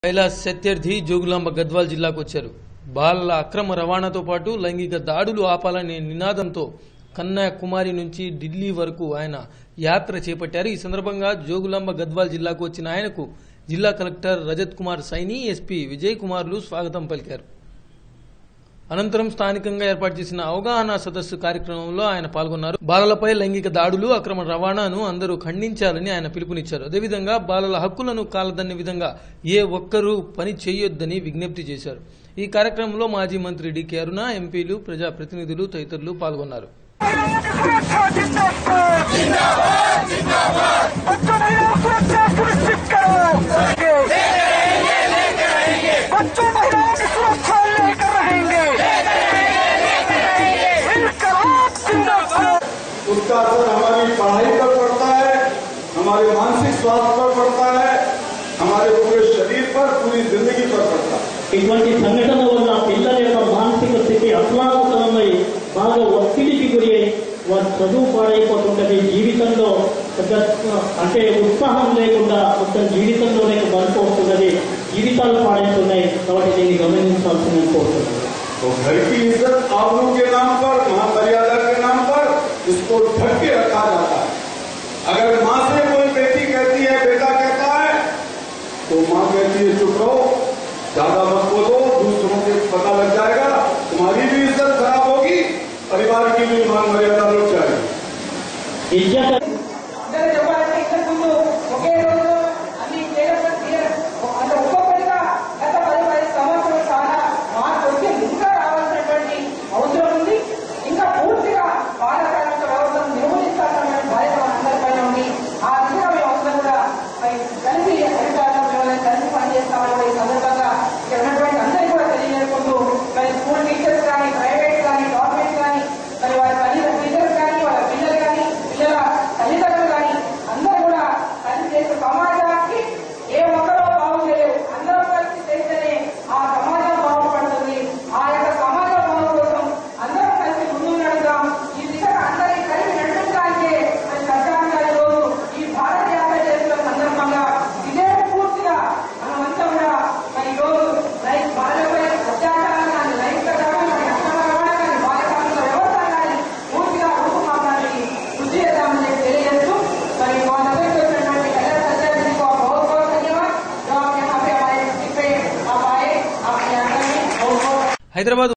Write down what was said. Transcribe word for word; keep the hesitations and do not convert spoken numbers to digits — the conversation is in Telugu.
కైలాష్ సత్యార్థి జోగులాంబ గద్వాల్ జిల్లాకు వచ్చారు. బాలల అక్రమ రవాణాతో పాటు లైంగిక దాడులు ఆపాలనే నినాదంతో కన్యాకుమారి నుంచి ఢిల్లీ వరకు ఆయన యాత్ర చేపట్టారు. ఈ సందర్భంగా జోగులాంబ గద్వాల్ జిల్లాకు వచ్చిన ఆయనకు జిల్లా కలెక్టర్ రజత్ కుమార్ సైని, ఎస్పీ విజయ్ కుమార్లు స్వాగతం పలికారు. అనంతరం స్థానికంగా ఏర్పాటు చేసిన అవగాహన సదస్సు కార్యక్రమంలో ఆయన పాల్గొన్నారు. బాలలపై లైంగిక దాడులు, అక్రమ రవాణాను అందరూ ఖండించాలని ఆయన పిలుపునిచ్చారు. అదేవిధంగా బాలల హక్కులను కాలదన్నే విధంగా ఏ ఒక్కరూ పని చేయొద్దని విజ్ఞప్తి చేశారు. ఈ కార్యక్రమంలో మాజీ మంత్రి డికే అరుణ, ఎంపీలు, ప్రజాప్రతినిధులు తదితరులు పాల్గొన్నారు. उसका असर हमारी पढ़ाई पर पड़ता है, हमारे मानसिक स्वास्थ्य पर पड़ता है, हमारे पूरे शरीर पर, पूरी जिंदगी पर पड़ता है. ఇటువంటి సంఘటన వల్ల పిల్లల యొక్క మానసిక స్థితి అప్లావకరమై బాగా ఒత్తిడికి గురి అయి వారు చదువు పాడైపోతుంటది. జీవితంలో అంటే ఉత్సాహం లేకుండా మొత్తం జీవితంలోనే మలుపు వస్తున్నది, జీవితాలు పాడైతున్నాయి. కాబట్టి దీన్ని గమనించాల్సిందని కోరుతున్నాను. तो घर की इज्जत आबरू के नाम पर, मां मर्यादा के नाम पर इसको ढक के रखा जाता है. अगर माँ से कोई बेटी कहती है, बेटा कहता है, तो माँ कहती है चुप रहो, ज्यादा मत बोलो, दूसरों को पता लग जाएगा, तुम्हारी भी इज्जत खराब होगी, परिवार की भी मान मर्यादा लुट जाएगी. హైదరాబాద్